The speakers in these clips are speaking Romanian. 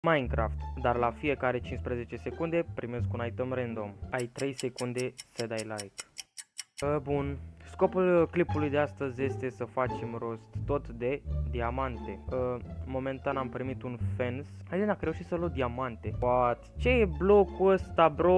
Minecraft, dar la fiecare 15 secunde primesc un item random. Ai 3 secunde să dai like. Bun, scopul clipului de astăzi este să facem rost tot de diamante. Momentan am primit un fence. Haide dacă reușit să luăm diamante. What? Ce e blocul ăsta, bro?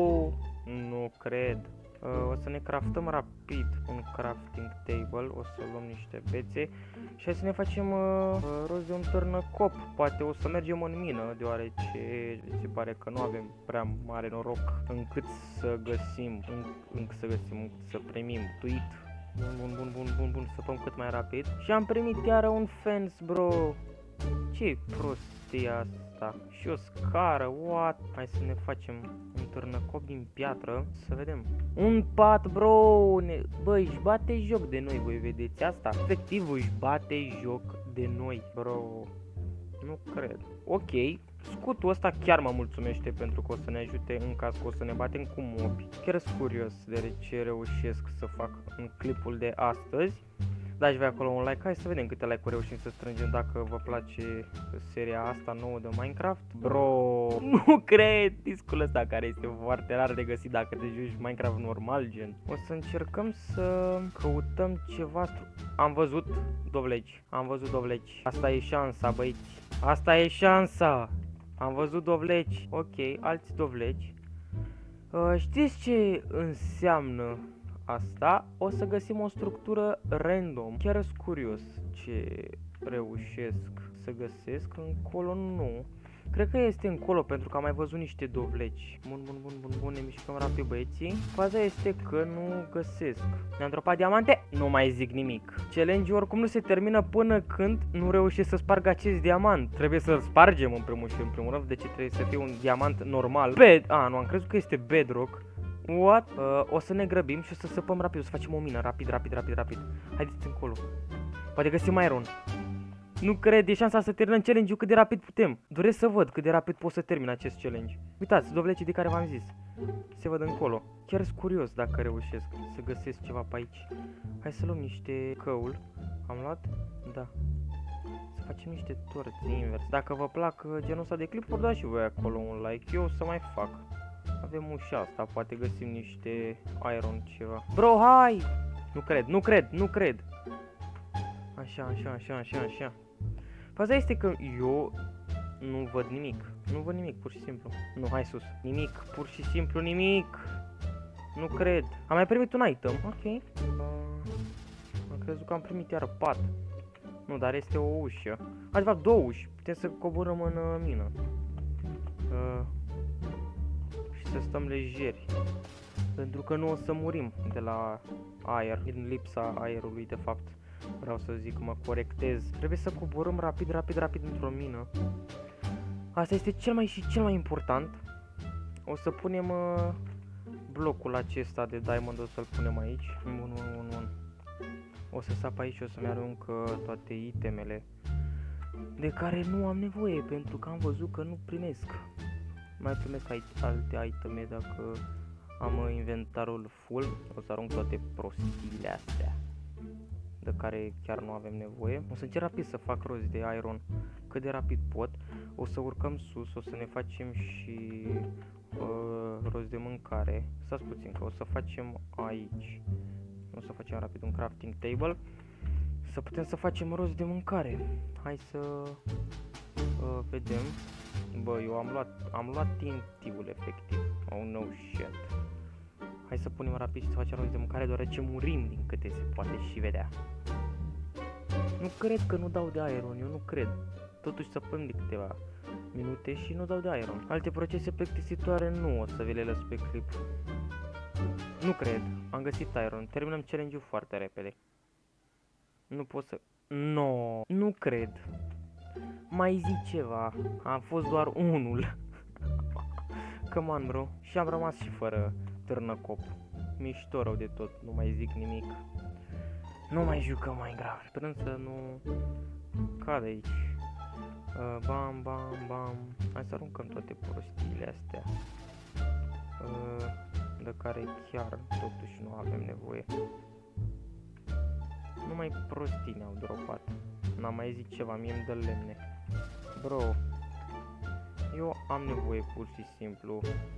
Nu cred. O să ne craftăm rapid un crafting table, o să luăm niște bețe și hai să ne facem rost de un târnăcop. Poate o să mergem în mină, deoarece se pare că nu avem prea mare noroc încât să găsim, să primim tweet. Bun, să făm cât mai rapid. Și am primit iară un fence, bro. Ce prostie asta? Și o scară, what? Hai să ne facem un târnăcop din piatră, să vedem. Un pat, bro! Bă, își bate joc de noi, voi vedeți asta? Efectiv își bate joc de noi, bro. Nu cred. Ok, scutul ăsta chiar mă mulțumește pentru că o să ne ajute în caz că o să ne batem cu mobi. Chiar sunt curios de ce reușesc să fac în clipul de astăzi. Dați voi acolo un like, hai să vedem câte like-uri reușim să strângem dacă vă place seria asta nouă de Minecraft. Bro, nu cred, discul ăsta care este foarte rar de găsit dacă te joci Minecraft normal, gen. O să încercăm să căutăm ceva. Am văzut dovleci. Asta e șansa, băieți. Asta e șansa. Am văzut dovleci. Ok, alți dovleci. Știți ce înseamnă asta? O să găsim o structură random. Chiar sunt curios ce reușesc să găsesc. Încolo nu. Cred că este încolo pentru că am mai văzut niște dovleci. Bun, ne mișcăm rapid, băieții. Faza este că nu găsesc. Ne-am dropat diamante? Nu mai zic nimic. Challenge-ul oricum nu se termină până când nu reușesc să sparg acest diamant. Trebuie să-l spargem în primul rând. Deci trebuie să fie un diamant normal. Nu am crezut că este bedrock. What? O să ne grăbim și o să săpăm rapid, o să facem o mină, rapid. Haideți încolo. Poate găsim iron. Nu cred, e șansa să terminăm challenge-ul cât de rapid putem. Doresc să văd cât de rapid pot să termin acest challenge. Uitați, dovlecii de care v-am zis. Se văd încolo. Chiar sunt curios dacă reușesc să găsesc ceva pe aici. Hai să luăm niște căul. Am luat? Da. Să facem niște torți invers. Dacă vă plac genul ăsta de clipuri, dați și voi acolo un like. Eu o să mai fac. Avem ușa asta, poate găsim niște iron ceva. Bro, hai! Nu cred. Așa. Faza este că eu nu văd nimic, pur și simplu. Nu, hai sus. Nimic, pur și simplu nimic. Nu cred. Am mai primit un item, ok. Am crezut că am primit iară pat. Nu, dar este o ușă. De fapt, două uși. Putem să coborăm în mină. Să stăm lejeri, pentru că nu o să murim de la aer, din lipsa aerului, de fapt. Vreau să zic, mă corectez. Trebuie să coborâm rapid într-o mină. Asta este cel mai important. O să punem blocul acesta de diamond, o să-l punem aici. Bun. O să sap aici, o să-mi aruncă toate itemele de care nu am nevoie, pentru că am văzut că nu primesc. Mai primesc alte iteme dacă am inventarul full. O să arunc toate prostiile astea de care chiar nu avem nevoie. O să încerc rapid să fac rost de iron cât de rapid pot. O să urcăm sus, o să ne facem și rost de mâncare. Stați puțin că o să facem aici. O să facem rapid un crafting table, să putem să facem rost de mâncare. Hai să vedem. Bă, eu am luat TNT-ul efectiv. Oh no shit. Hai să punem rapid și să facem rost de mâncare, deoarece murim din câte se poate și vedea. Nu cred că nu dau de iron, eu nu cred. Totuși săpăm de câteva minute și nu dau de iron. Alte procese plictisitoare nu o să vi le lăs pe clip. Nu cred. Am găsit iron. Terminăm challenge-ul foarte repede. Nu pot să... No, nu cred. Mai zi ceva. Am fost doar unul. Come on, bro. Și am rămas și fără târnăcop. Mișto rău de tot. Nu mai zic nimic. Nu mai jucăm Minecraft. Sperăm să nu cad aici. Bam. Hai să aruncăm toate prostiile astea. De care chiar totuși nu avem nevoie. Numai prostii ne-au dropat. N-am mai zis ceva, mie îmi dă lemne. Bro, Eu am nevoie pur și simplu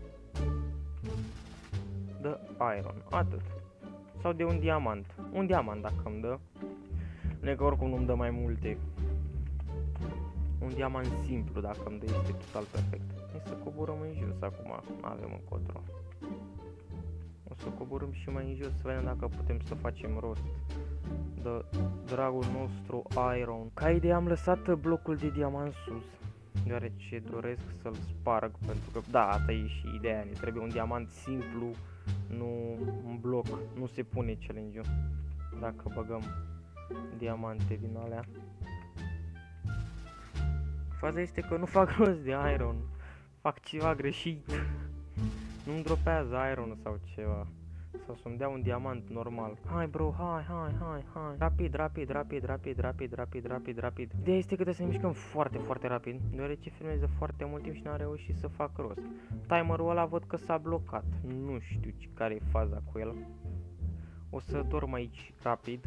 de iron, atât. Sau de un diamant. Un diamant dacă îmi dă. Nu e că oricum nu-mi dă mai multe. Un diamant simplu dacă îmi dă este total perfect. Hai să coborăm în jos acum, avem încotro. O să coborâm și mai în jos să vedem dacă putem să facem rost de dragul nostru iron. Ca idee am lăsat blocul de diamant sus, deoarece doresc să-l sparg, pentru că da, asta e și ideea, ne trebuie un diamant simplu, nu un bloc, nu se pune challenge-ul dacă băgăm diamante din alea. Faza este că nu fac rost de iron, fac ceva greșit, nu-mi dropează iron sau ceva. Sau să-mi dea un diamant normal. Hai bro, hai. Rapid. Ideea este că trebuie să ne mișcăm foarte rapid, deoarece filmez foarte mult timp și n-am reușit să fac rost. Timerul ăla văd că s-a blocat. Nu știu care e faza cu el. O să dorm aici rapid.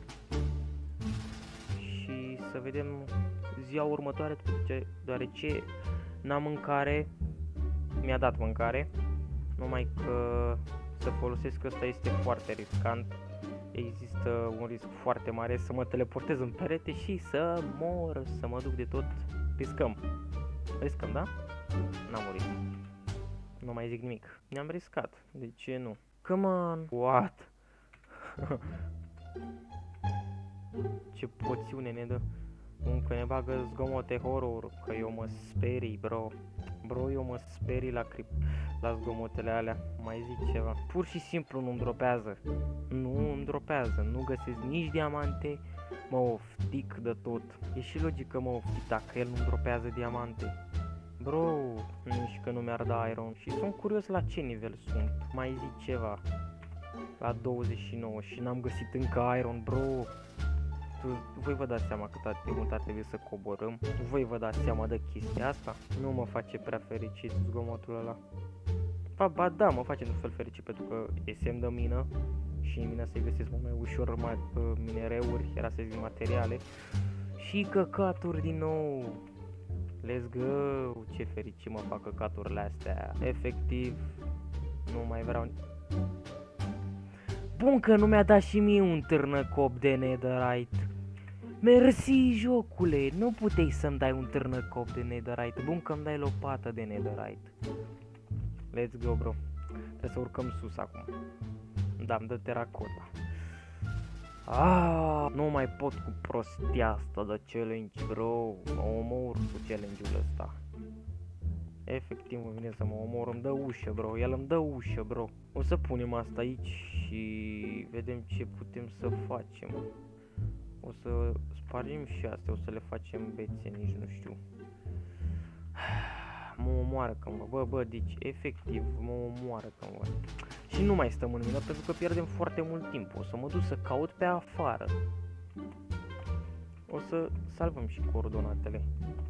Și să vedem ziua următoare, deoarece n-am mâncare. Mi-a dat mâncare. Numai că să folosesc ăsta este foarte riscant. Există un risc foarte mare să mă teleportez în perete și să mor, să mă duc de tot. Riscăm, da? N-am murit. Nu mai zic nimic. Ne-am riscat. De ce nu? Come on. What? Ce poțiune ne dă. Încă ne bagă zgomote horror, că eu mă sperii, bro. Bro, eu mă sperii la zgomotele alea. Mai zic ceva. Pur și simplu nu-mi dropează. Nu îmi dropează. Nu găsesc nici diamante. Mă oftic de tot. E și logic că mă oftic dacă el nu-mi dropează diamante. Bro, nici că nu mi-ar da iron. Și sunt curios la ce nivel sunt. Mai zic ceva. La 29 și n-am găsit încă iron, bro. Voi vă dați seama cât de mult ar trebui să coborâm. Voi vă dați seama de chestia asta. Nu mă face prea fericit zgomotul ăla. Ba da, mă face într-un fel fericit pentru că e semn de mină. Și în mină se găsesc mult mai ușor minereuri, era să zic materiale. Și căcaturi din nou. Let's go. Ce fericit mă fac căcaturile astea. Efectiv, nu mai vreau. Bun că nu mi-a dat și mie un târnăcop de netherite. Mersi, jocule, nu puteai să-mi dai un târnăcop de netherite. Bun că îmi dai lopată de netherite. Let's go, bro. Trebuie să urcăm sus acum. Da, îmi dă teracota. Nu mai pot cu prostia asta de challenge, bro. Mă omor cu challenge-ul ăsta. Efectiv îmi vine să mă omor, îmi dă ușă, bro. El îmi dă ușă, bro. O să punem asta aici și vedem ce putem să facem. O să spargem și astea, o să le facem bețe, nici nu știu. Mă omoară când văd, bă, deci efectiv mă omoară când văd. Și nu mai stăm în mină pentru că pierdem foarte mult timp. O să mă duc să caut pe afară. O să salvăm și coordonatele.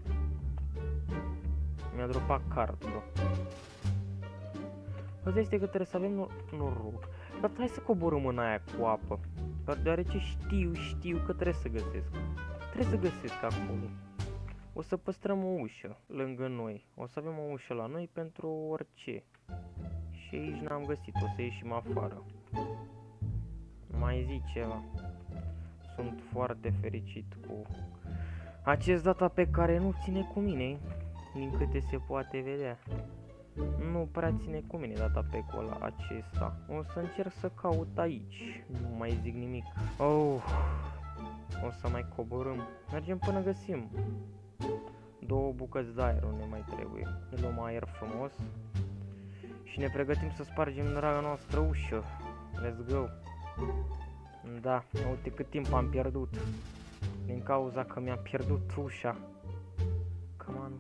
Mi-a dropat card, bro. Asta este că trebuie să avem noroc. Dar hai să coborâm în aia cu apă. Dar deoarece știu că trebuie să găsesc. Trebuie să găsesc acolo. O să păstrăm o ușă lângă noi. O să avem o ușă la noi pentru orice. Și aici n-am găsit, o să ieșim afară. Mai zic ceva. Sunt foarte fericit cu acest data pe care nu ține cu mine, din câte se poate vedea. Nu prea ține cu mine data pe ăla acesta. O să încerc să caut aici. Nu mai zic nimic. O să mai coborâm. Mergem până găsim. 2 bucăți de aer ne mai trebuie. Ne luăm aer frumos. Și ne pregătim să spargem draga noastră ușă. Let's go. Da, uite cât timp am pierdut. Din cauza că mi-am pierdut ușa. Come on.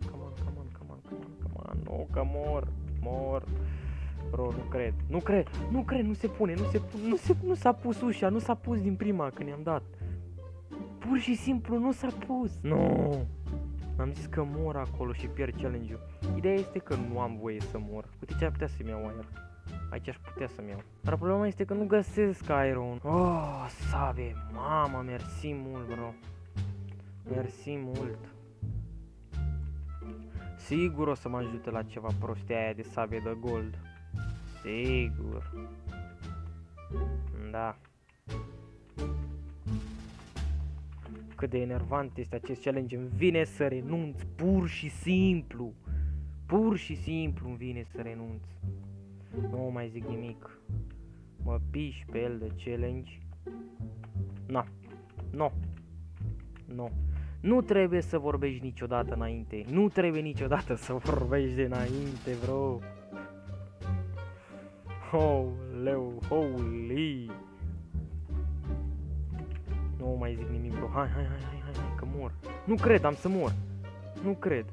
Nu, că mor. Bro, nu cred, nu se pune, nu s-a pus ușa, nu s-a pus din prima când i-am dat. Pur și simplu nu s-a pus. Nu. Am zis că mor acolo și pierd challenge-ul. Ideea este că nu am voie să mor. Uite ce ar putea să-mi iau aer. Aici aș putea să-mi iau. Dar problema este că nu găsesc iron. Oh, sabe, mama, mersi mult, bro. Mersi mult. Sigur o să mă ajute la ceva prostia aia de sabie de gold. Sigur. Da. Cât de enervant este acest challenge. Îmi vine să renunț, pur și simplu. Pur și simplu îmi vine să renunț. Nu mai zic nimic. Mă piși pe el de challenge. Na. No. No. Nu trebuie să vorbești niciodată înainte. Nu trebuie niciodată să vorbești de înainte, bro. Holy. Nu mai zic nimic, bro. Hai, că mor. Nu cred, am să mor. Nu cred.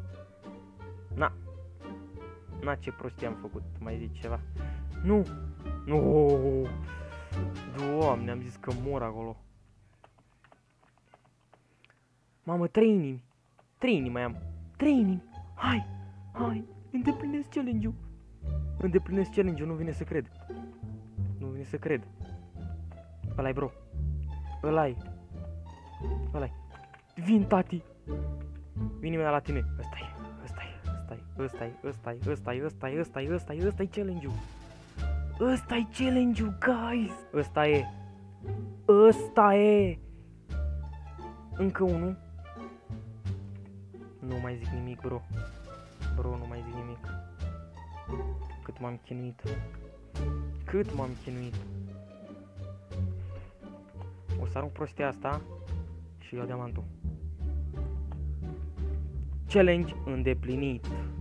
Na, ce prostie am făcut. Mai zici ceva? Nu. Doamne, am zis că mor acolo. Mamă, 3 inimi. 3 inimi mai am. 3 inimi. Hai. Îndeplinesc challenge-ul. Îndeplinesc challenge-ul, nu vine să cred. Nu vine să cred. Ăla-i, bro. Ăla-i. Vin, tati. Vin imediat la tine. Ăsta-i challenge-ul. Ăsta-i challenge-ul, guys. Ăsta e. Încă unul. Nu mai zic nimic, bro. Nu mai zic nimic. Cât m-am chinuit. O să arunc prostia asta și iau diamantul. Challenge îndeplinit.